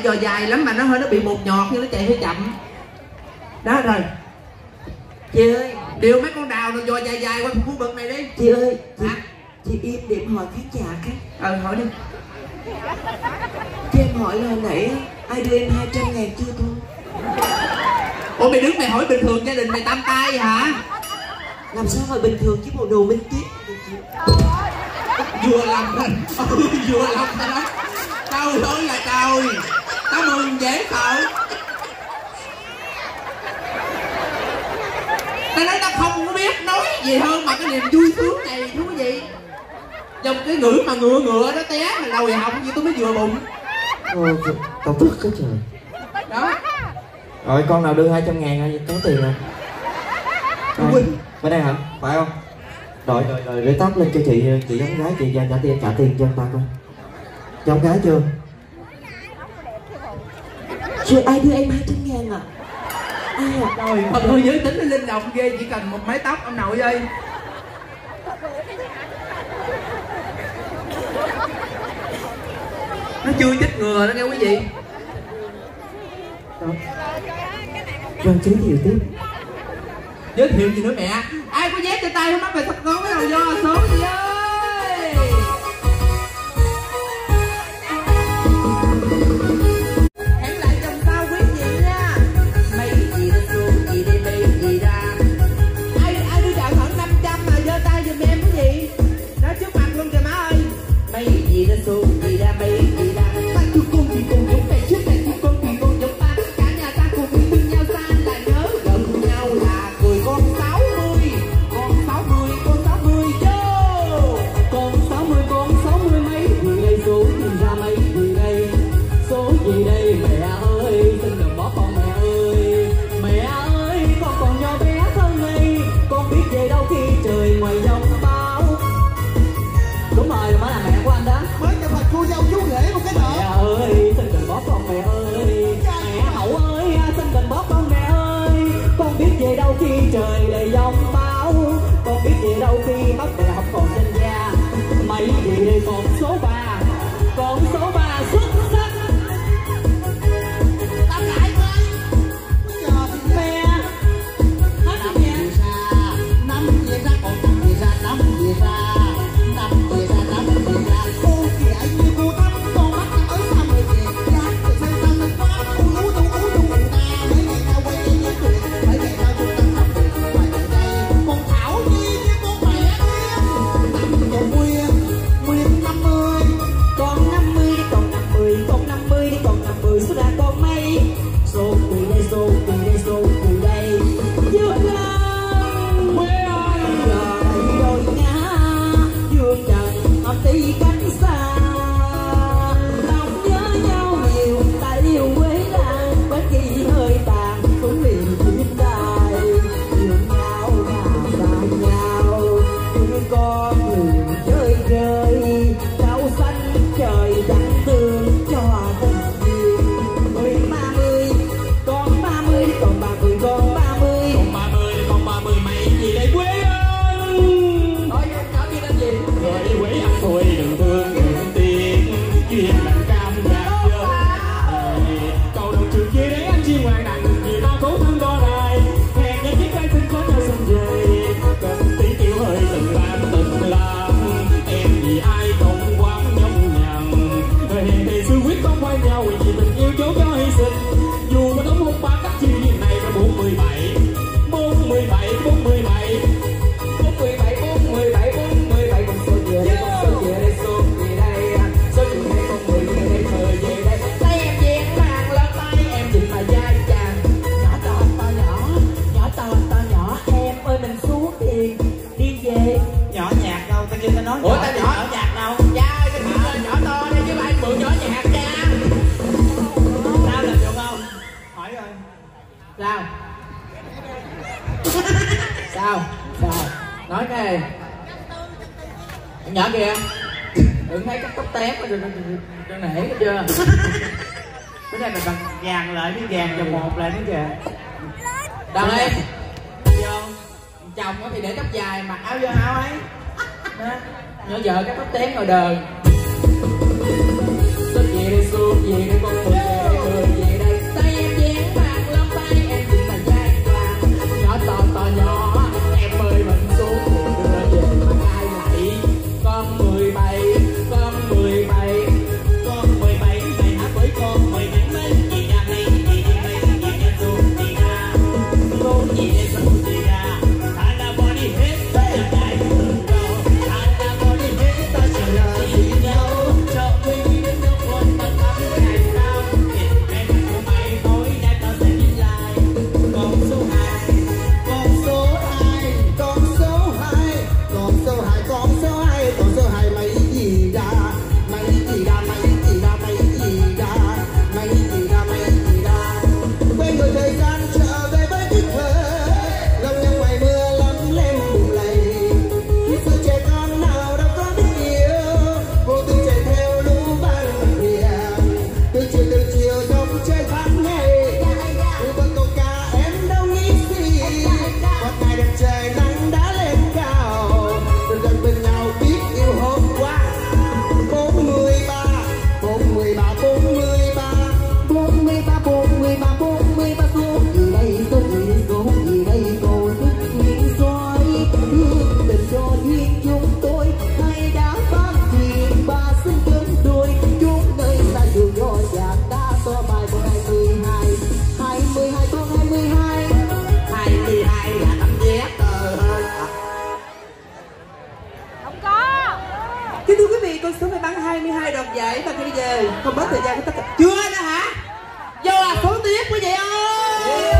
giò dài lắm mà nó hơi bị một nhọt nhưng nó chạy hơi chậm. Đó rồi. Chị ơi, điều mấy con đào nó giò dài dài qua khu vực này đi. Chị ơi, chị im để em hỏi khán giả cái. Hỏi đi. Chị em hỏi là hồi nãy ai đưa em 200.000 chưa thôi? Ủa mày đứng mày hỏi bình thường gia đình mày tam tai hả? Làm sao mà bình thường chứ bộ đồ minh tiết. Vừa lòng mình. Vừa lòng tao đó. Trời ơi là trời. Tao mừng dễ sợ. Tao nói tao không có biết nói gì hơn mà cái niềm vui sướng này thú vị. Trong cái ngữ mà ngựa đó té mà đầu họng gì tôi mới vừa bụng. Tao tức cái trời. Đó. Rồi con nào đưa 200.000 có tiền rồi. Bên đây hả? Phải không? Rồi để tóc lên cho chị giống gái chị trả tiền cho ta coi. Giống gái chưa? Chưa ai đưa em 200.000 à? Ai à? Trời ơi giới tính nó linh động ghê, chỉ cần một mái tóc ông nội ơi. Nó chưa chích ngừa đó nghe quý vị. Vâng, giới thiệu tiếp. Giới thiệu gì nữa mẹ? Ai có dép cho tay không mắc về thấp con cái đầu do số gì ơi. Hẹn lại trong sau quý vị nha. Mấy gì đó xuống gì đi mấy gì ra. Ai đưa chọn khoảng 500 mà giơ tay giùm em cái gì. Đó trước mặt luôn kìa má ơi. Mấy gì đó xuống gì ra mấy gì ra. Ta chú con thì cùng giống này trước này chú con thì con giống ta. Cả nhà ta cùng đi thương nhau xa là nhớ gần nhau là cười con 60. Con 60 vô. Con 60 mấy gì đây số gì ra mấy gì đây. Số gì đây mẹ ơi xin đừng bỏ con mẹ ơi. Mẹ ơi con còn nhỏ bé thân ngây. Con biết về đâu khi trời ngoài giông bão. Đúng rồi má là mẹ của anh đó. Mới cho thật cô dâu chú rể một cái nữa. Mẹ ơi xin đừng bỏ con mẹ ơi. Mẹ hậu ơi xin đừng bỏ con mẹ ơi. Con biết về đâu khi trời đầy giông bão. Con biết về đâu khi mắt mẹ không còn trên da. Mấy gì đây con số 3. Con số 3 xuất sắc. Tao lại coi. Giờ thì mẹ. Hết năm gì ra. Năm gì ra còn năm gì ra. Năm gì ra. Năm gì ra. Năm gì ra. Cô kìa anh như cô tắm. Con mắt ở xa mười kìa. Giá từ sang sang lên quá. Cô lú ta. Mấy ngày nào quay đi như cười. Mấy ngày nào chúng ta thăm về. Ngoài đời đây. Con Thảo Nhi như con mẹ em. Tầm giờ Nguyên 50. Còn 50 đi còn 50. Còn 50 đi còn 50. Số ra con mấy. Số quỳ đây số quỳ đây số quỳ đây. Dương Lan quê ơi. Giờ đây đôi ngã. Dương trần hợp tí cánh xa. Lòng nhớ nhau nhiều. Ta yêu quê làng. Bất kỳ hơi tàn. Xuống liền thiên đài. Yêu nhau mà xa nhau. Như con người chơi chơi. Rau xanh trời chẳng thương cho tình duyên. Người 30. Con 30 đi còn 30. Con 30. Còn 30 đi còn 30. Mày gì đây quê ơi. Thôi nhỏ đi làm gì. Rồi đi quê ăn thôi đừng thương đừng tiền. Chuyện đàn cam gạt chơi. Cầu đầu trường kia để anh chi ngoan đàn gì ta cố thương đo đài. Hẹn nhau chiếc cây xin có nhau xin về. Cần tí tiêu hơi từng làm từng làm. Em vì ai không quá nhông nhằn. Hẹn thì sư quyết không quay nhau. Vì tình yêu chỗ cho hy sinh. Dù mà đóng hôn ba cách chi này là 47. 47 47 47 47 47 con số gì đây con số gì đây số gì đây số gì đây con 10 gì đây thời gì đây. Tay em dẹn vàng lên tay em nhìn mà dai chàng. Nhỏ to nhỏ nhỏ to nhỏ em ơi mình xuống tiền đi về. Nhỏ nhạc đâu ta kêu ta nói. Ủa ta nhỏ nhạc đâu cha ơi ta nhỏ to đây chứ anh bự nhỏ nhạc cha. Sao làm được không hỏi rồi sao sao nói cái nhỏ kìa đừng thấy cắt tóc tém rồi nể cái chưa. Cái này mình bằng vàng lại với vàng cho một lại nữa kìa. Đâu đi vô chồng thì để tóc dài mặc áo vô áo ấy. Nhỏ vợ cắt tóc tém rồi đời. Số gì đây số gì đây con 10 ngay bây giờ không mất thời gian của tất cả. Chưa nữa hả? Vô là số tiếp quý vị ơi.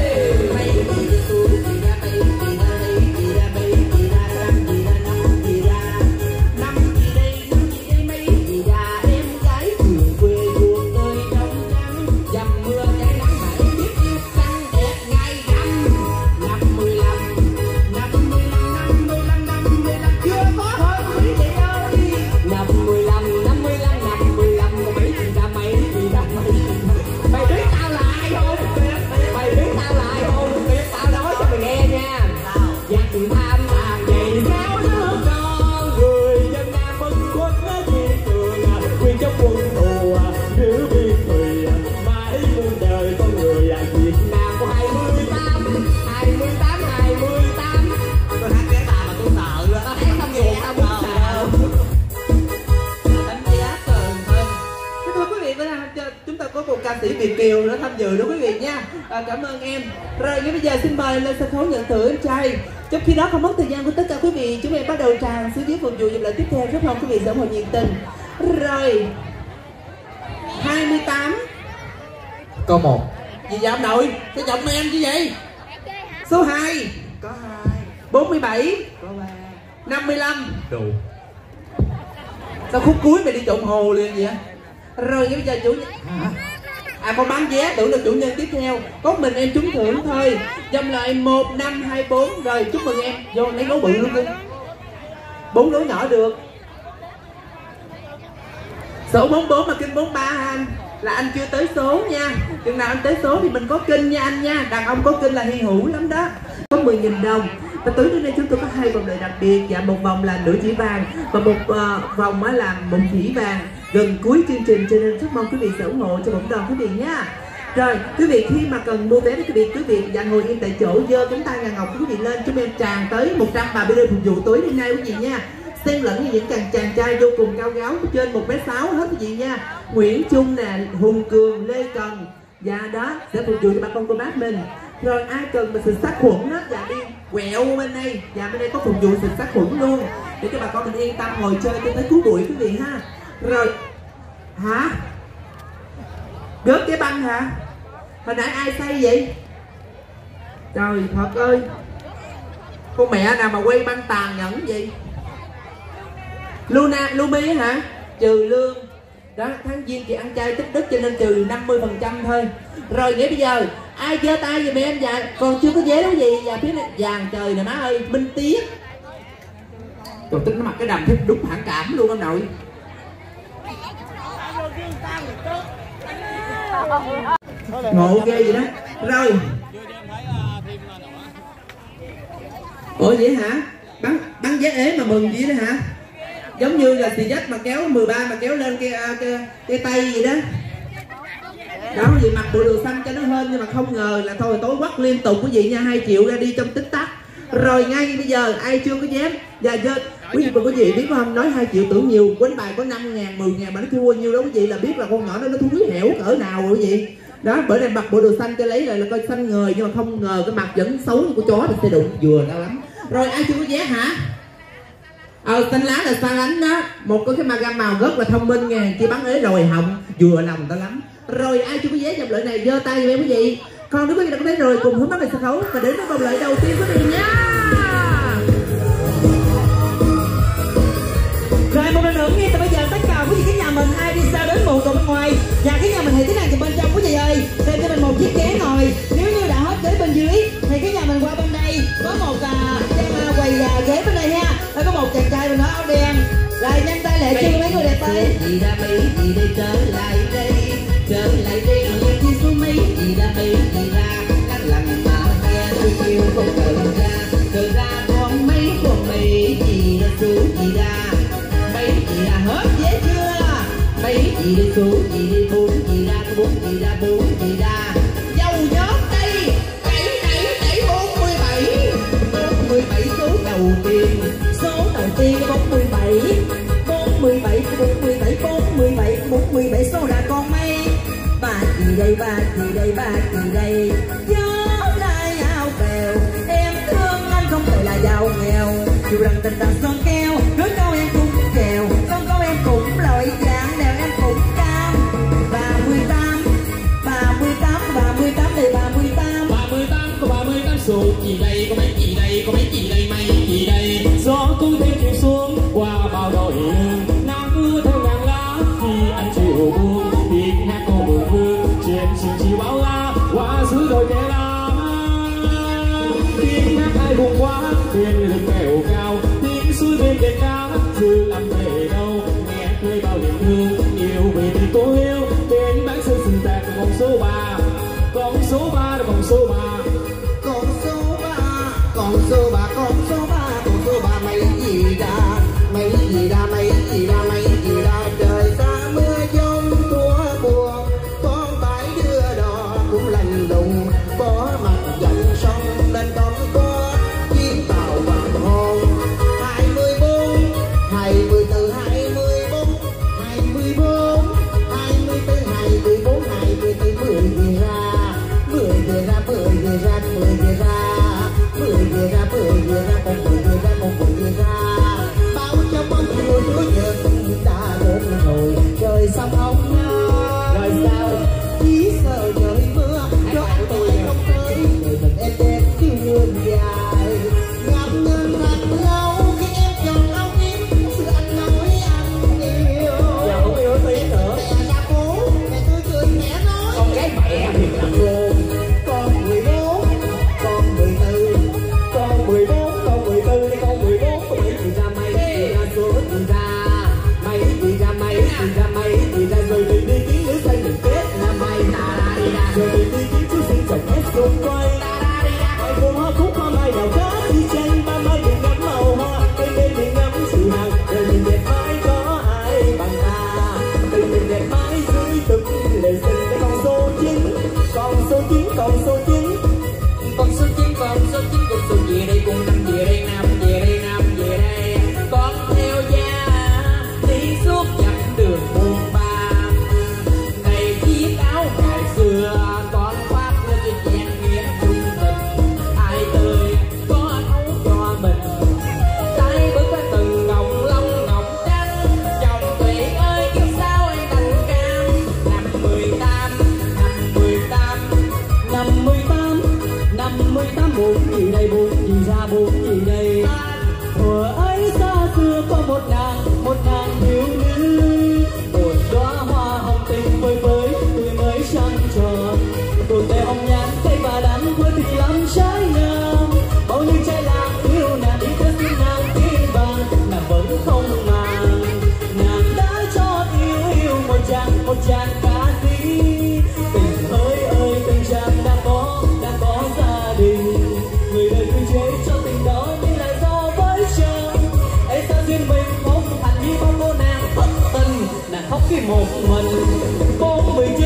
Ca sĩ Việt Kiều đã tham dự đó quý vị nha. Cảm ơn em. Rồi ngay bây giờ xin mời lên sân khấu nhận thưởng anh trai. Trong khi đó không mất thời gian của tất cả quý vị, chúng em bắt đầu tràn xuống dưới phục vụ dịp lễ tiếp theo. Rất mong quý vị sẽ ủng hộ nhiệt tình. Rồi 28 Câu 1. gì vậy ông nội? Cái giọng em chứ vậy? Số 2 Có 2. 47 Có 3. 55 Đủ. Sao khúc cuối mày đi trộn hồ liền vậy? Rồi bây giờ chủ con bán vé tưởng là chủ nhân tiếp theo. Có mình em trúng thưởng thôi. Dòng lại 1, 5, 2, 4. Rồi chúc mừng em. Vô lấy gấu bự luôn đi. 4 gấu nhỏ được. Số 44 mà kinh 43 anh. Là anh chưa tới số nha. Chừng nào anh tới số thì mình có kinh nha anh nha. Đàn ông có kinh là hy hữu lắm đó. Có 10.000 đồng. Và tối đến đây chúng tôi có 2 vòng đời đặc biệt. Dạ một vòng là nửa chỉ vàng và một vòng là một chỉ vàng. Gần cuối chương trình cho nên rất mong quý vị sẽ ủng hộ cho bóng đòn quý vị nha. Rồi quý vị khi mà cần mua vé với quý vị dạ ngồi yên tại chỗ, giơ cánh tay ngà ngọc quý vị lên, chúng em tràn tới 130 đơn phục vụ tối đêm nay quý vị nha. Xen lẫn như những chàng trai vô cùng cao gáo trên 1m6 hết quý vị nha. Nguyễn Trung nè, Hùng Cường, Lê Cần, dạ đó sẽ phục vụ cho bà con cô bác mình. Rồi ai cần mà xịt sát khuẩn đó, dạ đi quẹo bên đây, dạ bên đây có phục vụ xịt sát khuẩn luôn để cho bà con mình yên tâm ngồi chơi cho tới cuối buổi quý vị ha. Rồi hả? Gớt cái băng hả? Hồi nãy ai say vậy? Trời thật ơi, con mẹ nào mà quay băng tàn nhẫn vậy? Lumi hả? Trừ lương đó, tháng Giêng chị ăn chay tích đức cho nên trừ 50% thôi. Rồi nghĩa bây giờ ai giơ tay giùm em? Dạ còn chưa có vé đâu gì. Dạ phía này vàng trời nè má ơi, Minh Tiết. Còn tính nó mặc cái đầm thích đúng phản cảm luôn ông nội. Ngộ ghê vậy đó. Rồi ủa vậy hả? Bắn vé ế mà mừng vậy đó hả? Giống như là xì dách mà kéo 13 mà kéo lên cái tay gì đó. Đó gì mặc bộ đồ xanh cho nó hên, nhưng mà không ngờ là thôi tối quắc liên tục quý vị nha. 2 triệu ra đi trong tích tắc. Rồi ngay bây giờ ai chưa có dám và quý vị biết không, nói 2 triệu tưởng nhiều, quánh bài có 5.000 10.000 mà nó thua nhiêu đó quý vị là biết là con nhỏ đó nó thúi hẻo cỡ nào rồi quý vị. Đó bởi đây mặc bộ đồ xanh cho lấy lại là coi xanh ngời, nhưng mà không ngờ cái mặt vẫn xấu như của chó thì sẽ đụng vừa ra lắm. Rồi ai chưa có vé hả? Xanh lá là xa lánh đó, một cái magam màu rất là thông minh nha, chỉ bắn ế rồi họng vừa lòng ta lắm. Rồi ai chưa có vé dòng lợi này giơ tay giùm em quý vị. Còn nếu quý vị đã có thấy rồi cùng hướng mắt về sân khấu và đến với vòng lợi đầu tiên quý vị nha. Rồi một lần nữa ngay từ bây giờ tất cả quý vị cái nhà mình ai đi xa đến một cầu bên ngoài và cái nhà mình thì thế này từ bên trong quý vị ơi, thêm cho mình một chiếc ghế ngồi. Nếu như đã hết ghế bên dưới thì cái nhà mình qua bên đây có một quầy ghế bên đây ha. Có một chàng trai mình nói áo đen. Rồi nhanh tay lẹ kêu mấy người đẹp tay. Chị đã bị chị đi trở lại đây đi số mấy chị đã bị chị ra các lần mà nghe tôi kêu không tự ra con mấy con mày chị đã xuống chị ra mấy chị đã hết dễ chưa mấy chị đi xuống chị đi 4 chị ra 4 chị ra 4 chị ra dâu nhớt đây đẩy 47 số đầu tiên 47 số là con mấy ba chị đây gió lai áo bèo em thương anh không phải là giàu nghèo dù rằng tình ta son keo đối câu em cũng kèo con câu em cũng loại dạng đèo em cũng gì ra mấy gì ra trời xa mưa giông thua buồn con phải đưa đò cũng lành lùng có mặt dặn sông nên con có chiếc tàu vàng hồn 24 24 24 24 24 24 24 10 về ra 10 về ra 10 về ra 10 về ra 10 về ra 10 về ra con 10 về ra con 10 về ra bao cho con chiều chúa nhật đã đến rồi trời sắp ống rồi sao chỉ sợ trời mưa cho anh tôi không tới người mình em đen đường dài ngập ngừng thật lâu khi em chọn áo kiếm sự anh nói anh yêu giờ không yêu tí nữa mẹ ra phố mẹ tôi cười mẹ nói con gái mẹ thì là buồn con 14 con 14 con 14 con 14 đi con 14 con mấy gì ra mày gì ra số gì ra mày gì ra mày gì ra mày gì ra rồi mình đi kiếm nữ sinh đừng kết là mày ta đi ra rồi mình đi kiếm chú sinh chồng hết xung quanh ai buồn hoa khúc hoa mai nào có đi chân ba mai đừng ngắm màu hoa bên bên đừng ngắm sự hằng đời mình đẹp mãi có ai bằng ta đời mình đẹp mãi dưới từng lời xin cái con số 9 con số 9 con số 9 con số 9 con số 9 con số gì đây cùng năm về đây năm về đây năm về đây con theo gia đi suốt dặm đường buồn ba này chiếc áo ngày xưa con khoác lên cái chén nghĩa trung tình ai tươi có áo cho mình tay bước qua từng ngọc long ngọc trắng chồng tùy ơi kiếp sao anh đành cam năm 18 buồn gì đây buồn gì ra buồn gì đây thuở ấy xa xưa có một nàng thiếu nữ một đóa hoa hồng tình phơi phới tươi mới trăng tròn tuổi tê hồng nhan cây và đắng với tình lắm trái ngang bao nhiêu trai làng yêu nàng đi tới xin nàng tin vàng nàng vẫn không màng nàng đã cho yêu một chàng ca sĩ tình ơi tình chàng đã có gia đình người đời cứ chế cho tình đó nhưng lại do với chồng ấy sao duyên mình không thành như bao cô nàng thất tình nàng khóc khi một mình 49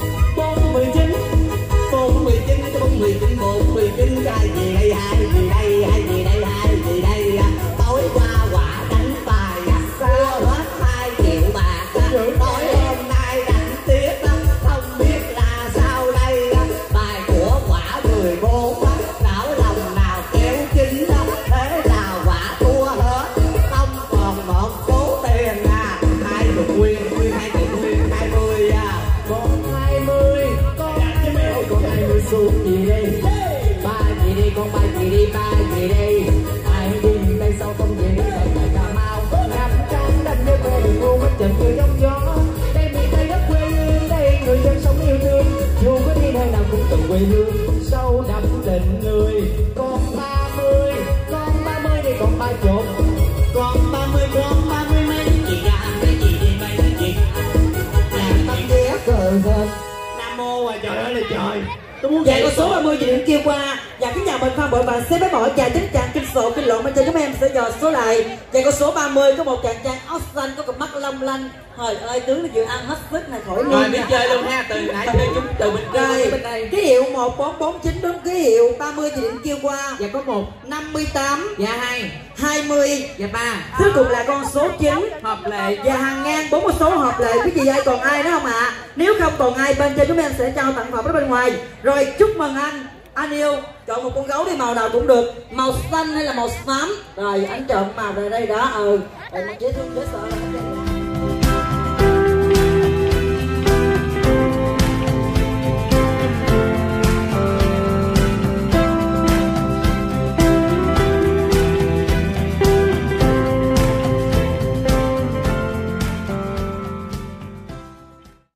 cái gì đây hai gì đây hai gì đây hai gì đây tối qua quả đánh bài xưa hết 2 triệu bạc tối hôm nay đánh tiếp không biết là sao đây bài của quả 14 não lòng nào kéo chính thế là quả thua hết không còn một số tiền 20 nguyên 2 triệu nguyên 20 con 20 con 20 xu gì đây con ba chị đi ba chị đi ai đi đây sau không về đi tại Cà Mau Nam Trang đành nhớ về đường ngu mất chậm như giông gió đây miền Tây đất quê hương đây người dân sống yêu thương dù có đi nơi nào cũng từng quê hương sâu đậm tình người con 30 đi còn 30 con 30 mấy chị ra mấy chị đi mấy chị làm tấm vé cờ hơn Nam Mô à trời ơi là trời. Dạ con số 30 chị điểm kêu qua. Dạ kính chào mình Phan Bội và xếp bé mỏi chàng chính chàng kinh sổ kinh lộn bên trên chúng em sẽ dò số lại. Dạ con số 30 có một chàng trai áo xanh có cặp mắt long lanh. Trời ơi tướng nó vừa ăn hết sức này khỏi luôn. rồi biết chơi luôn ha từ nãy chơi chúng từ bên đây bên đây ký hiệu 1449 đúng ký hiệu 30 chị điểm kêu qua. dạ có 1 58 dạ 2 20 dạ 3 cuối cùng là con số 9 hợp lệ và hàng ngang 4 con số hợp lệ. Quý vị ơi còn ai nữa không ạ? Nếu không còn ai bên trên chúng em sẽ trao tặng phẩm ở bên ngoài. Rồi chúc mừng anh yêu chọn một con gấu đi màu nào cũng được, màu xanh hay là màu xám. Rồi anh chọn màu về đây đó rồi mà dễ thương dễ sợ.